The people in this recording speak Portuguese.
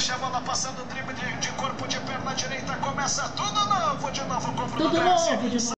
Deixa a bola passando o drible de corpo de perna direita. Começa tudo novo de novo. Tudo novo de novo.